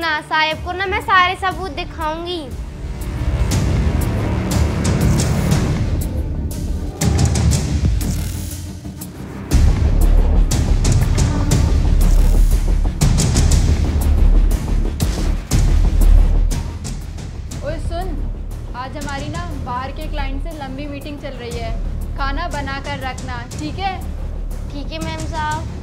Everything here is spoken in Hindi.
ना, साहिब को ना मैं सारे सबूत दिखाऊंगी। ओए सुन, आज हमारी ना बाहर के क्लाइंट से लंबी मीटिंग चल रही है, खाना बना कर रखना, ठीक है? ठीक है मैम साहब।